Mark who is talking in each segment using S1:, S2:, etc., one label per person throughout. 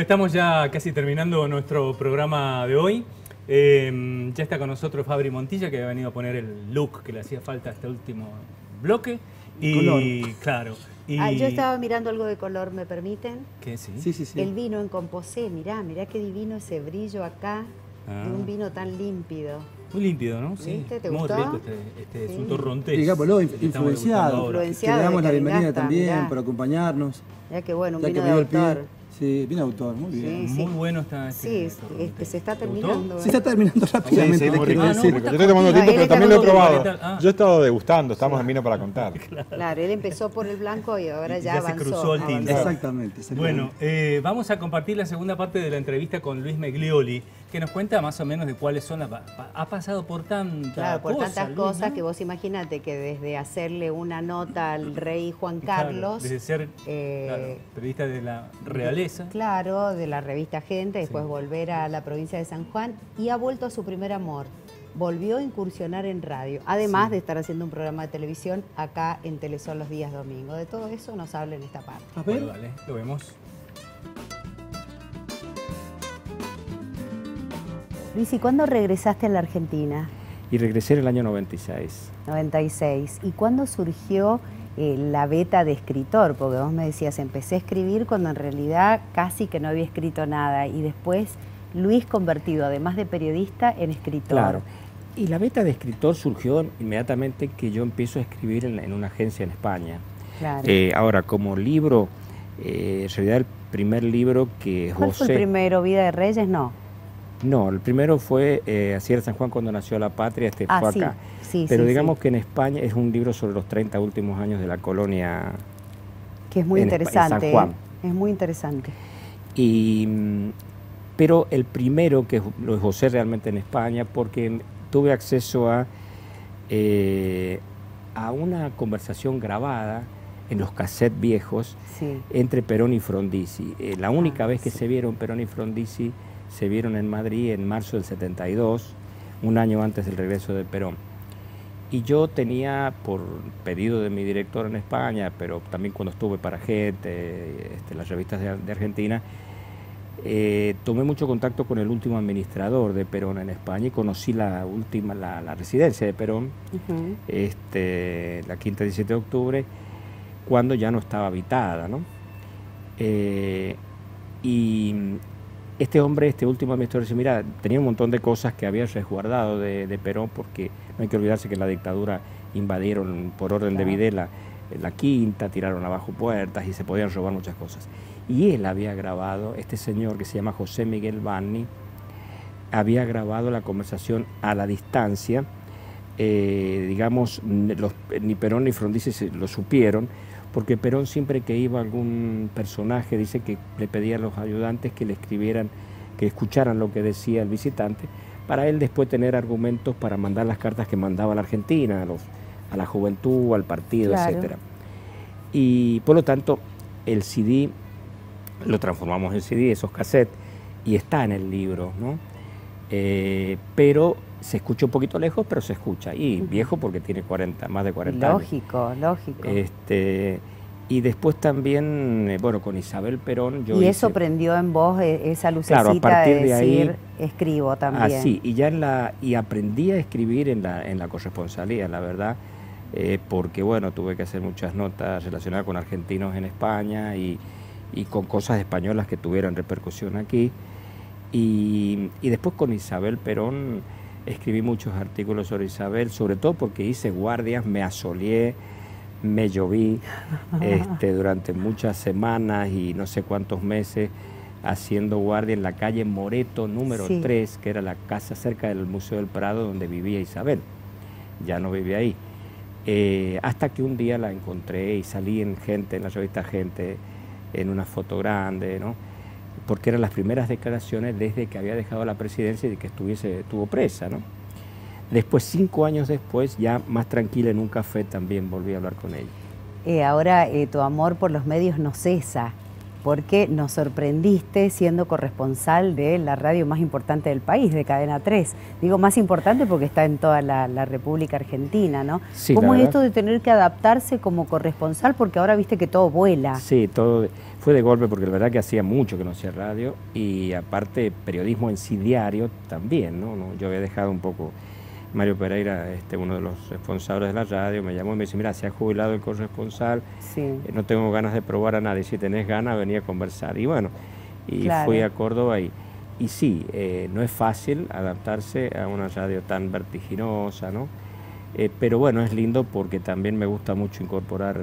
S1: estamos ya casi terminando nuestro programa de hoy. Ya está con nosotros Fabri Montilla, que ha venido a poner el look que le hacía falta a este último bloque. Y
S2: color.
S1: claro. Y...
S3: yo estaba mirando algo de color, ¿me permiten?
S1: ¿Qué? Sí.
S3: Sí. El vino en Composé, mirá qué divino ese brillo acá, de un vino tan límpido.
S1: Muy límpido, ¿no?
S3: Sí. ¿Te
S1: muy
S3: gustó?
S1: rico este es un torrontés.
S2: Digámoslo, influenciado. Te damos la bienvenida también,
S3: mirá.
S2: por acompañarnos.
S3: Ya que bueno, un
S2: Ya
S3: vino
S2: que
S3: de
S2: me dio el
S3: autor.
S2: pie. Sí, vino de autor, muy bien.
S3: Sí.
S1: Muy bueno está
S3: Sí, se está terminando.
S2: Se está terminando rápidamente.
S4: Sí, muy rico.
S1: Ah, no,
S4: Yo estoy tomando tiempo, pero también lo he probado. Yo he estado degustando, estamos en vino para contar.
S3: Claro, él empezó por el blanco y ahora ya avanzó.
S1: Se cruzó el tinto.
S2: Exactamente.
S1: Bueno, vamos a compartir la segunda parte de la entrevista con Luis Meglioli, que nos cuenta más o menos de cuáles son ha pasado por tantas
S3: tantas
S1: Luis,
S3: cosas,
S1: ¿no?
S3: que vos imaginate que desde hacerle una nota al rey Juan Carlos,
S1: desde ser periodista de la realeza,
S3: claro, de la revista Gente, después volver a la provincia de San Juan, y ha vuelto a su primer amor. Volvió a incursionar en radio, además de estar haciendo un programa de televisión acá en Telesol los días domingos. De todo eso nos habla en esta parte.
S2: A ver.
S1: Bueno, dale, lo vemos.
S3: Luis, ¿y cuándo regresaste a la Argentina?
S5: Y regresé en el año 96.
S3: 96. ¿Y cuándo surgió la beta de escritor? Porque vos me decías, empecé a escribir cuando en realidad casi que no había escrito nada. Y después Luis convertido, además de periodista, en escritor.
S5: Claro. Y la beta de escritor surgió inmediatamente que yo empiezo a escribir en una agencia en España.
S3: Claro.
S5: Ahora, como libro, en realidad el primer libro que
S3: ¿Cuál fue el primero? ¿Vida de Reyes? No.
S5: No, el primero fue Así era San Juan cuando nació la patria, fue acá.
S3: Sí,
S5: pero digamos que en España es un libro sobre los 30 últimos años de la colonia.
S3: Que es muy interesante.
S5: En San Juan.
S3: Es muy interesante.
S5: Pero el primero que lo gocé realmente en España porque tuve acceso a una conversación grabada en los cassettes viejos entre Perón y Frondizi. La única vez que se vieron Perón y Frondizi se vieron en Madrid en marzo del 72, un año antes del regreso de Perón. Y yo tenía, por pedido de mi director en España, pero también cuando estuve para Gente, las revistas de Argentina, tomé mucho contacto con el último administrador de Perón en España y conocí la residencia de Perón, la quinta 17 de octubre, cuando ya no estaba habitada, ¿no? Y este hombre, este último administrador, dice, mira, tenía un montón de cosas que había resguardado de Perón, porque no hay que olvidarse que en la dictadura invadieron por orden de Videla la quinta, tiraron abajo puertas y se podían robar muchas cosas. Y él había grabado, este señor que se llama José Miguel Vanni, había grabado la conversación a la distancia, digamos, ni Perón ni Frondizi lo supieron, porque Perón siempre que iba a algún personaje, dice que le pedía a los ayudantes que le escribieran, que escucharan lo que decía el visitante, para él después tener argumentos para mandar las cartas que mandaba a la Argentina, a la juventud, al partido, etc. Y por lo tanto, el CD, lo transformamos en CD, esos cassettes, y está en el libro, ¿no? Pero se escucha un poquito lejos, pero se escucha. Y viejo porque tiene más de 40 años.
S3: Lógico.
S5: Y después también, bueno, con Isabel Perón...
S3: Y eso prendió en vos esa lucecita, claro, a partir de decir, ahí, escribo también.
S5: Así, y aprendí a escribir en la corresponsalía, la verdad, porque, bueno, tuve que hacer muchas notas relacionadas con argentinos en España y con cosas españolas que tuvieran repercusión aquí. Y después con Isabel Perón escribí muchos artículos sobre Isabel, sobre todo porque hice guardias, me asoleé, me lloví durante muchas semanas y no sé cuántos meses haciendo guardia en la calle Moreto número 3, que era la casa cerca del Museo del Prado donde vivía Isabel. Ya no vivía ahí. Hasta que un día la encontré y salí en la revista Gente, en una foto grande, ¿no? Porque eran las primeras declaraciones desde que había dejado la presidencia y de que estuvo presa, ¿no? Después, 5 años después, ya más tranquila en un café, también volví a hablar con ella.
S3: Ahora tu amor por los medios no cesa. porque nos sorprendiste siendo corresponsal de la radio más importante del país, de Cadena 3. Digo más importante porque está en toda la República Argentina, ¿no?
S5: Sí,
S3: ¿Cómo es esto de tener que adaptarse como corresponsal? Porque ahora viste que todo vuela.
S5: Sí, todo fue de golpe porque la verdad que hacía mucho que no hacía radio y aparte periodismo en sí diario también, ¿no? Yo había dejado un poco... Mario Pereira, uno de los responsables de la radio, me llamó y me dice, mira, se ha jubilado el corresponsal,
S3: sí.
S5: No tengo ganas de probar a nadie, si tenés ganas venía a conversar. Y bueno, claro. Fui a Córdoba y sí, no es fácil adaptarse a una radio tan vertiginosa, ¿no? Pero bueno, es lindo porque también me gusta mucho incorporar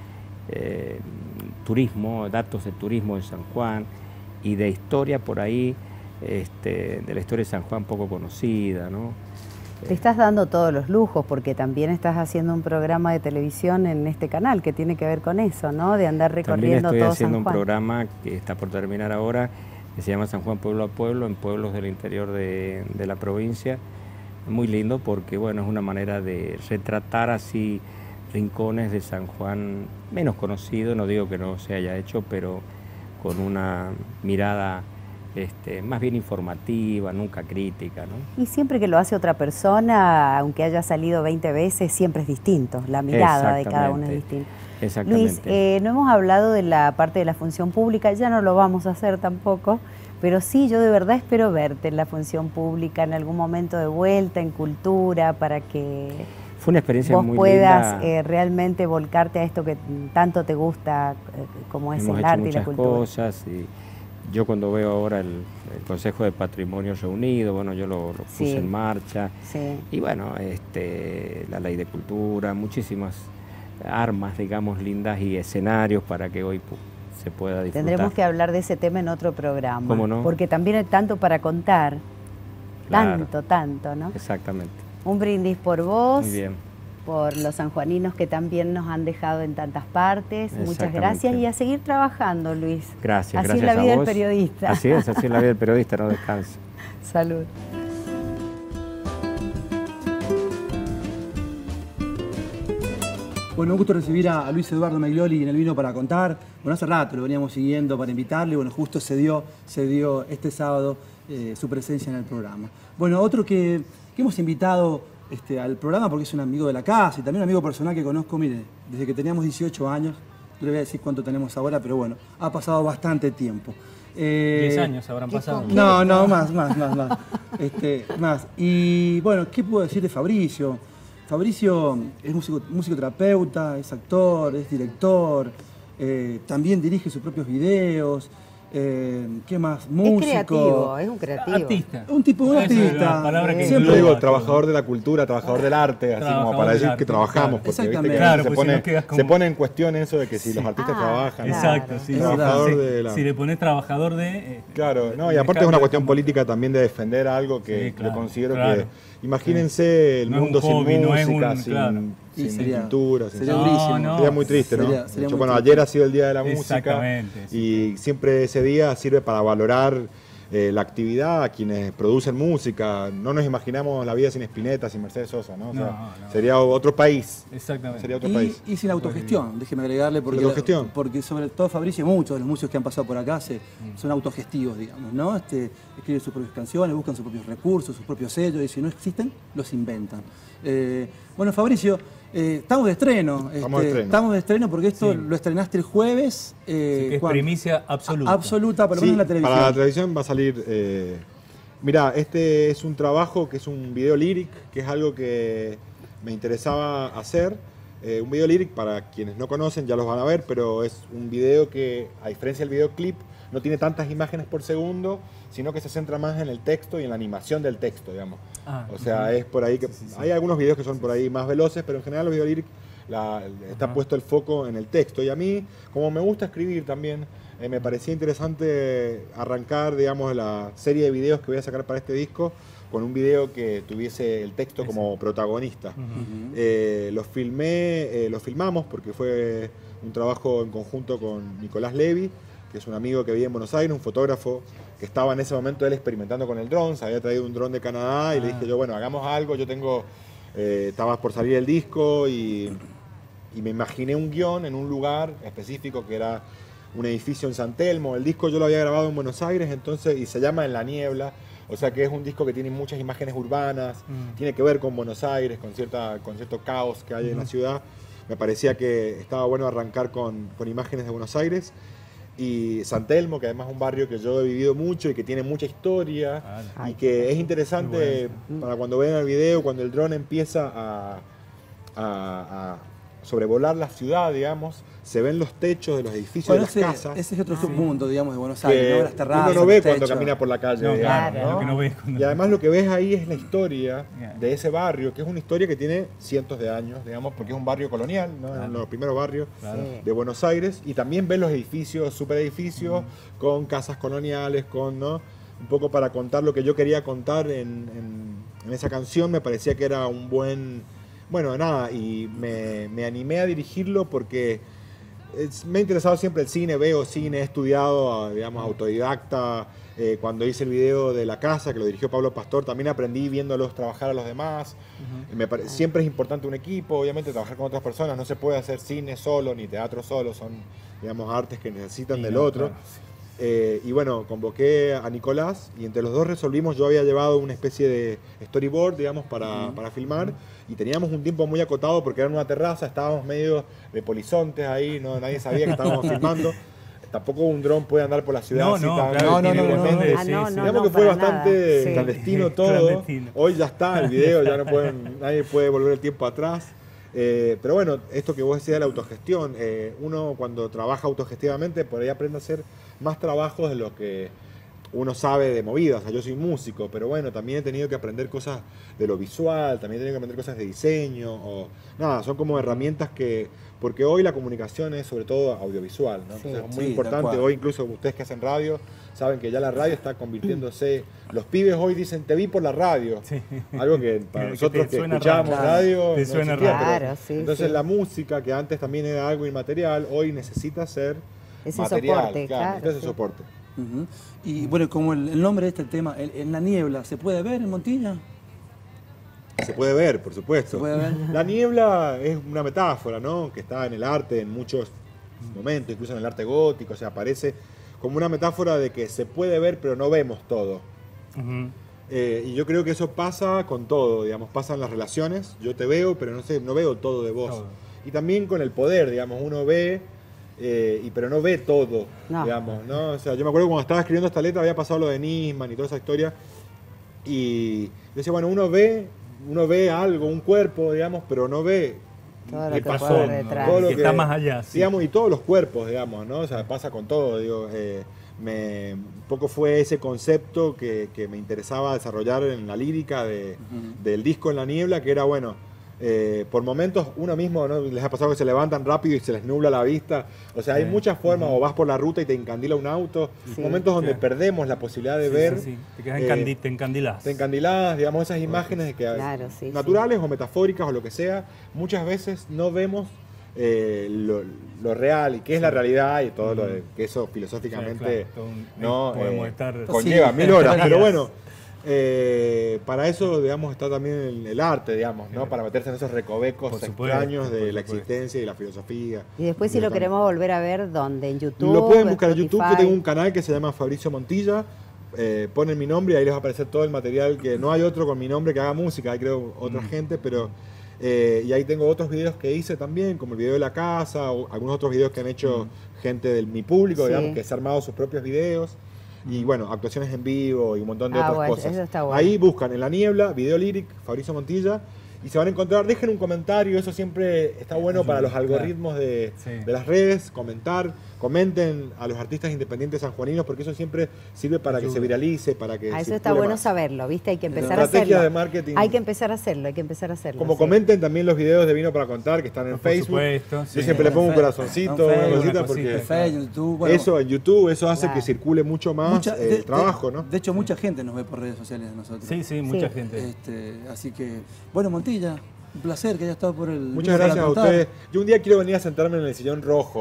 S5: turismo, datos de turismo de San Juan y de historia por ahí, de la historia de San Juan poco conocida, ¿no?
S3: Te estás dando todos los lujos porque también estás haciendo un programa de televisión en este canal que tiene que ver con eso, ¿no? De andar recorriendo todo San Juan.
S5: También estoy haciendo un programa que está por terminar ahora, que se llama San Juan Pueblo a Pueblo, en pueblos del interior de la provincia. Muy lindo porque, bueno, es una manera de retratar así rincones de San Juan menos conocidos, no digo que no se haya hecho, pero con una mirada más bien informativa, nunca crítica, ¿no?
S3: Y siempre que lo hace otra persona, aunque haya salido 20 veces, siempre es distinto, la mirada de cada uno es distinta.
S5: Exactamente.
S3: Luis, no hemos hablado de la parte de la función pública, ya no lo vamos a hacer tampoco, pero sí, yo de verdad espero verte en la función pública en algún momento de vuelta, en cultura, para que
S5: fue una experiencia
S3: vos
S5: muy
S3: puedas
S5: linda.
S3: Realmente volcarte a esto que tanto te gusta, como es el arte y la cultura.
S5: Hemos hecho muchas cosas y yo cuando veo ahora el Consejo de Patrimonio reunido, bueno, yo lo puse en marcha.
S3: Sí.
S5: Y bueno, la ley de cultura, muchísimas armas, digamos, lindas y escenarios para que hoy se pueda disfrutar.
S3: Tendremos que hablar de ese tema en otro programa.
S5: ¿Cómo no?
S3: Porque también hay tanto para contar.
S5: Claro.
S3: Tanto, ¿no?
S5: Exactamente.
S3: Un brindis por vos.
S5: Muy bien.
S3: Por los sanjuaninos que también nos han dejado en tantas partes. Muchas gracias y a seguir trabajando, Luis.
S5: Gracias,
S3: así
S5: gracias a vos.
S3: Así es la vida del periodista.
S5: Así es la vida del periodista, no descansa.
S3: Salud.
S2: Bueno, un gusto recibir a Luis Eduardo Meglioli en el Vino para Contar. Bueno, hace rato lo veníamos siguiendo para invitarle, bueno, justo se dio este sábado su presencia en el programa. Bueno, otro que hemos invitado al programa porque es un amigo de la casa y también un amigo personal que conozco, mire, desde que teníamos 18 años, no le voy a decir cuánto tenemos ahora, pero bueno, ha pasado bastante tiempo.
S1: 10 años habrán pasado.
S2: No, más. Más. Y bueno, ¿qué puedo decir de Fabricio? Fabricio es musicoterapeuta, es actor, es director, también dirige sus propios videos. ¿Qué más? Músico.
S3: Es creativo, es un creativo.
S1: Artista.
S2: Un artista.
S4: Siempre digo trabajador de la cultura, trabajador del arte, así como para decir que trabajamos, porque
S2: exactamente.
S4: ¿viste? Que se pone en cuestión eso de que si los artistas trabajan.
S1: Exacto, sí.
S4: Trabajador de la...
S1: Si le pones trabajador de...
S4: Claro, no, y aparte es una cuestión política también de defender algo que yo considero que... Imagínense el mundo sin música, sin pintura.
S2: Sería durísimo.
S4: Sería muy triste, ¿no?
S2: Sería
S4: Bueno, ayer ha sido el Día de la Música
S1: sí.
S4: Y siempre ese día sirve para valorar la actividad a quienes producen música. No nos imaginamos la vida sin Spinetta, sin Mercedes Sosa, ¿no? O sea, sería otro país.
S1: Exactamente.
S4: Sería otro país.
S2: Y sin autogestión, déjeme agregarle, porque sobre todo Fabricio, muchos de los músicos que han pasado por acá son autogestivos, digamos, ¿no? Escriben sus propias canciones, buscan sus propios recursos, sus propios sellos, y si no existen, los inventan. Bueno, Fabricio, estamos de estreno. Estamos de estreno porque esto lo estrenaste el jueves.
S1: Que es primicia absoluta.
S2: Absoluta, por lo menos en la televisión.
S4: Para la televisión va a salir... Mira, este es un trabajo que es un video lyric, que es algo que me interesaba hacer. Un video lyric, para quienes no conocen, ya los van a ver, pero es un video que, a diferencia del videoclip, no tiene tantas imágenes por segundo, sino que se centra más en el texto y en la animación del texto, digamos. O sea, es por ahí que... Hay algunos videos que son por ahí más veloces, pero en general los video lyric está puesto el foco en el texto. Y a mí, como me gusta escribir también, me parecía interesante arrancar, digamos, la serie de videos que voy a sacar para este disco con un video que tuviese el texto como protagonista. Lo filmamos porque fue un trabajo en conjunto con Nicolás Levy, que es un amigo que vive en Buenos Aires, un fotógrafo que estaba en ese momento él experimentando con el dron, se había traído un dron de Canadá y le dije yo, bueno, hagamos algo, yo estaba por salir el disco y me imaginé un guión en un lugar específico que era un edificio en San Telmo. El disco yo lo había grabado en Buenos Aires, entonces, y se llama En la Niebla. O sea que es un disco que tiene muchas imágenes urbanas, tiene que ver con Buenos Aires, con cierto caos que hay en la ciudad. Me parecía que estaba bueno arrancar con imágenes de Buenos Aires. Y San Telmo, que además es un barrio que yo he vivido mucho y que tiene mucha historia, y que es interesante para cuando ven el video, cuando el dron empieza a sobrevolar la ciudad, digamos, se ven los techos de los edificios, de las casas.
S2: Ese es otro submundo, digamos, de Buenos Aires, ¿no? Las terrazas,
S4: uno no ve
S2: los
S4: cuando
S2: techos.
S4: camina por la calle.
S1: No,
S4: digamos,
S1: claro,
S4: ¿no?
S1: lo que no ves
S4: Y además lo que ves ahí es la historia de ese barrio, que es una historia que tiene cientos de años, digamos, porque es un barrio colonial, ¿no? Uno de los primeros barrios de Buenos Aires. Y también ves los edificios, superedificios, con casas coloniales, ¿no? Un poco para contar lo que yo quería contar en esa canción. Me parecía que era un buen... Bueno, nada, y me animé a dirigirlo porque me ha interesado siempre el cine, veo cine, he estudiado, digamos, autodidacta. Cuando hice el video de La Casa, que lo dirigió Pablo Pastor, también aprendí viéndolos trabajar a los demás. Siempre es importante un equipo, obviamente trabajar con otras personas, no se puede hacer cine solo, ni teatro solo, son, digamos, artes que necesitan del otro. Claro. Y bueno, convoqué a Nicolás y entre los dos resolvimos, yo había llevado una especie de storyboard, digamos, para filmar, y teníamos un tiempo muy acotado porque era en una terraza, estábamos medio de polizontes ahí, no, nadie sabía que estábamos filmando. Tampoco un dron puede andar por la ciudad así tan libremente. Digamos que fue bastante clandestino todo. Clandestino. Hoy ya está el video, ya no nadie puede volver el tiempo atrás. Pero bueno, esto que vos decías de la autogestión, uno cuando trabaja autogestivamente por ahí aprende a hacer más trabajos de lo que uno sabe de movidas. O sea, yo soy músico, pero bueno, también he tenido que aprender cosas de lo visual, también he tenido que aprender cosas de diseño, nada, son como herramientas porque hoy la comunicación es sobre todo audiovisual, ¿no? Entonces es muy importante, hoy incluso ustedes que hacen radio, saben que ya la radio está convirtiéndose, los pibes hoy dicen, te vi por la radio, algo que para nosotros que escuchábamos radio,
S1: te suena raro.
S4: Entonces la música, que antes también era algo inmaterial, hoy necesita ser
S3: ese
S4: material,
S3: soporte, claro,
S4: ese soporte.
S2: Y bueno, como el nombre de este tema, En la Niebla, ¿se puede ver en Montilla?
S4: Se puede ver, por supuesto.
S2: ¿Se puede ver?
S4: La niebla es una metáfora, ¿no? Que está en el arte en muchos momentos, incluso en el arte gótico, o sea, aparece como una metáfora de que se puede ver pero no vemos todo. Y yo creo que eso pasa con todo, digamos, pasa en las relaciones, yo te veo pero no veo todo de vos. Y también con el poder, digamos, uno ve pero no ve todo, digamos, ¿no? O sea, yo me acuerdo cuando estaba escribiendo esta letra había pasado lo de Nisman y toda esa historia, y decía, bueno, uno ve algo, un cuerpo, digamos, pero no ve
S3: todo lo
S4: que
S3: que
S4: pasó,
S3: todo
S1: lo que está más allá,
S4: digamos, y todos los cuerpos, digamos, ¿no? O sea, pasa con todo, digo, un poco fue ese concepto que me interesaba desarrollar en la lírica del disco En la Niebla, que era, bueno, por momentos uno mismo, ¿no? Les ha pasado que se levantan rápido y se les nubla la vista, o sea, hay muchas formas, o vas por la ruta y te encandila un auto, momentos donde perdemos la posibilidad de ver.
S1: Te quedas te encandilás.
S4: Te encandilás, digamos, esas imágenes de que naturales o metafóricas o lo que sea, muchas veces no vemos lo real y qué es la realidad y todo lo que eso filosóficamente
S1: podemos estar
S4: conlleva 1000 horas, pero bueno. Para eso, digamos, está también el arte, digamos, ¿no? Para meterse en esos recovecos extraños de la existencia y la filosofía.
S3: Y después, si lo queremos volver a ver, ¿dónde? ¿En YouTube?
S4: Lo pueden buscar en YouTube. Yo tengo un canal que se llama Fabricio Montilla. Ponen mi nombre y ahí les va a aparecer todo el material, que no hay otro con mi nombre que haga música, hay creo otra gente, pero... y ahí tengo otros videos que hice también, como el video de La Casa, o algunos otros videos que han hecho gente de mi público, digamos, que se ha armado sus propios videos. Y bueno, actuaciones en vivo y un montón de otras cosas.
S3: Eso está bueno.
S4: Ahí buscan En la Niebla, video lyric, Fabricio Montilla, y se van a encontrar, dejen un comentario, eso siempre está bueno para los algoritmos de las redes, comenten a los artistas independientes sanjuaninos, porque eso siempre sirve para que se viralice, para que
S3: eso está bueno saberlo, ¿viste? Hay que empezar a hacerlo.
S4: Estrategia de marketing.
S3: Hay que empezar a hacerlo,
S4: Como comenten también los videos de Vino para Contar, que están en Facebook. Yo siempre le pongo un corazoncito, una cosita, porque eso en YouTube, eso hace que circule mucho más el trabajo, ¿no?
S2: De hecho, mucha gente nos ve por redes sociales de nosotros.
S1: Sí, mucha gente.
S2: Así que, bueno, Montilla, un placer que haya estado por el...
S4: Muchas gracias a ustedes. Yo un día quiero venir a sentarme en el sillón rojo.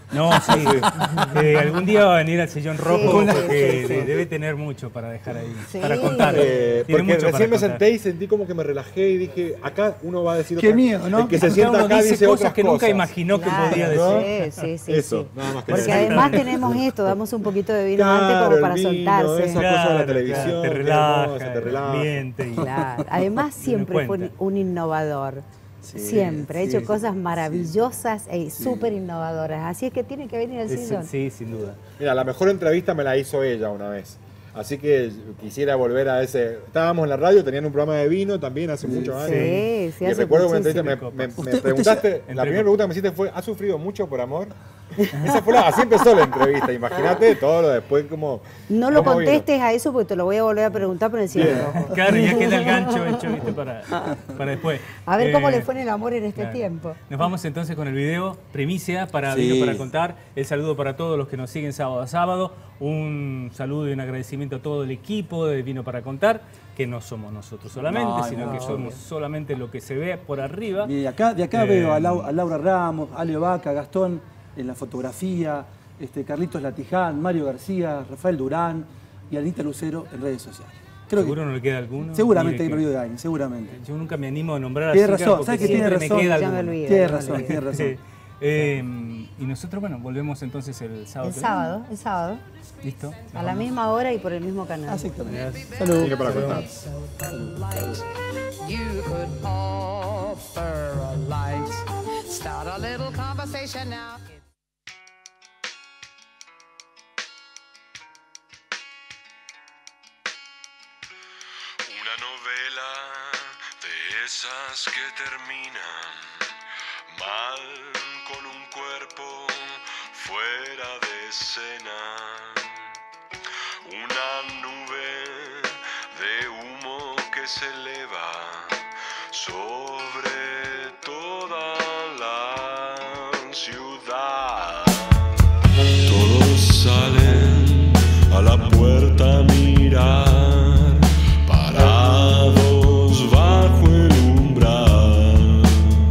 S1: No, sí. Algún día va a venir al sillón rojo
S3: Sí,
S1: porque
S3: sí.
S1: debe tener mucho para dejar ahí,
S3: Sí.
S1: para contar. Tiene
S4: Porque
S1: mucho para
S4: recién me
S1: contar.
S4: senté y sentí como que me relajé y dije, acá uno va a decir
S2: Qué
S4: otra-
S2: miedo, ¿no?
S4: El que se
S1: Acá
S4: sienta
S1: uno
S4: acá
S1: dice
S4: dice
S1: cosas
S4: otras
S1: que nunca
S4: cosas.
S1: imaginó que
S3: Claro,
S1: podía
S4: ¿no?
S1: decir.
S3: Sí, sí,
S4: Eso,
S3: sí.
S4: nada más que
S3: Porque
S4: decir.
S3: además tenemos esto, damos un poquito de vino antes
S4: Claro,
S3: como para
S4: el vino,
S3: soltarse.
S4: esa cosa de la televisión,
S1: te
S4: qué
S1: relaja,
S4: hermosa, te relaja.
S1: el ambiente y-
S3: Claro. Además siempre fue
S1: cuenta.
S3: un innovador. Siempre, ha
S1: sí,
S3: hecho
S1: sí,
S3: cosas maravillosas e súper innovadoras. Así es que tiene que venir al sillón.
S1: Sí, sin duda.
S4: Mira, la mejor entrevista me la hizo ella una vez. Así que quisiera volver a ese... Estábamos en la radio, tenían un programa de vino también hace muchos años.
S3: Sí, sí,
S4: Y
S3: hace
S4: recuerdo que una
S3: muchísimo.
S4: entrevista me
S2: Usted
S4: preguntaste,
S1: ya-
S4: la primera pregunta que me hiciste fue, ¿has sufrido mucho por amor? Esa fue así empezó la entrevista, imagínate todo lo después como...
S3: No lo
S4: cómo vino.
S3: contestes a eso porque te lo voy a volver a preguntar por el cielo rojo.
S1: Claro, ya queda el gancho hecho, ¿viste? Para después.
S3: A ver cómo
S1: Eh,
S3: le fue en el amor en este
S1: claro.
S3: tiempo.
S1: Nos vamos entonces con el video, primicia para
S2: Sí.
S1: Vino para Contar. El saludo para todos los que nos siguen sábado a sábado. Un saludo y un agradecimiento a todo el equipo de Vino para Contar, que no somos nosotros solamente,
S2: No,
S1: sino
S2: no,
S1: que somos
S2: obvio.
S1: solamente lo que se ve por arriba.
S2: De acá veo a Laura Ramos, Ale Vaca, Gastón en la fotografía, Carlitos Latiján, Mario García, Rafael Durán y Anita Lucero en redes sociales. Creo
S1: Seguro
S2: que
S1: no le queda alguno.
S2: seguramente
S1: Mire
S2: hay
S1: que
S2: periodo de años, seguramente.
S1: yo nunca me animo a nombrar
S2: Tiene
S1: así,
S2: razón,
S1: porque
S2: ¿sabes que tiene
S1: siempre
S2: razón?
S1: me queda
S3: Ya me
S1: alguno.
S3: olvido.
S2: Tiene
S3: ya me
S2: razón,
S3: olvido.
S2: tiene razón.
S1: Y nosotros, bueno, volvemos entonces el sábado.
S3: El sábado, el sábado.
S1: ¿Listo?
S3: A la misma hora y por el mismo canal.
S2: Exactamente. Salud.
S4: Vino para contar.
S6: You could offer a light. Start a little conversation now.
S7: Una novela de esas que terminan mal con un cuerpo fuera de escena. Una nube de humo que se eleva sobre toda la ciudad. Todos salen a la puerta a mirar, parados bajo el umbral.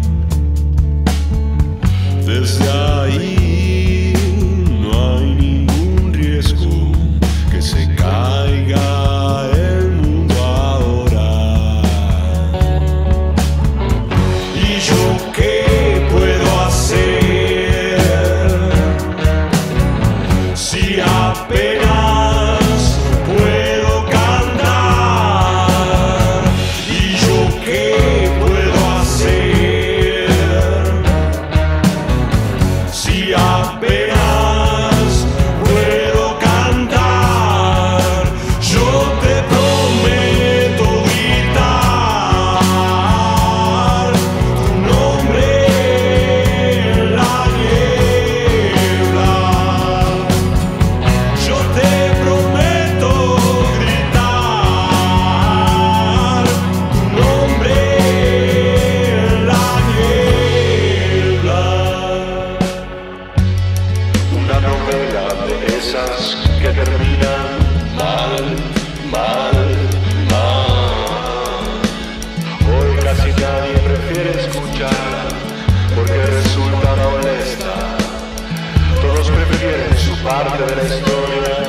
S7: Desde ahí no hay ningún riesgo que se caiga el mundo ahora. ¿Y yo qué puedo hacer si apenas puedo cantar? ¿Y yo qué puedo hacer si apenas puedo cantar? Yo te prometo gritar tu nombre en la niebla. Yo te prometo gritar tu nombre en la niebla. Una novela de esas que terminan mal, mal, mal. Hoy casi nadie prefiere escuchar porque resulta molesta. Todos prefieren su parte de la historia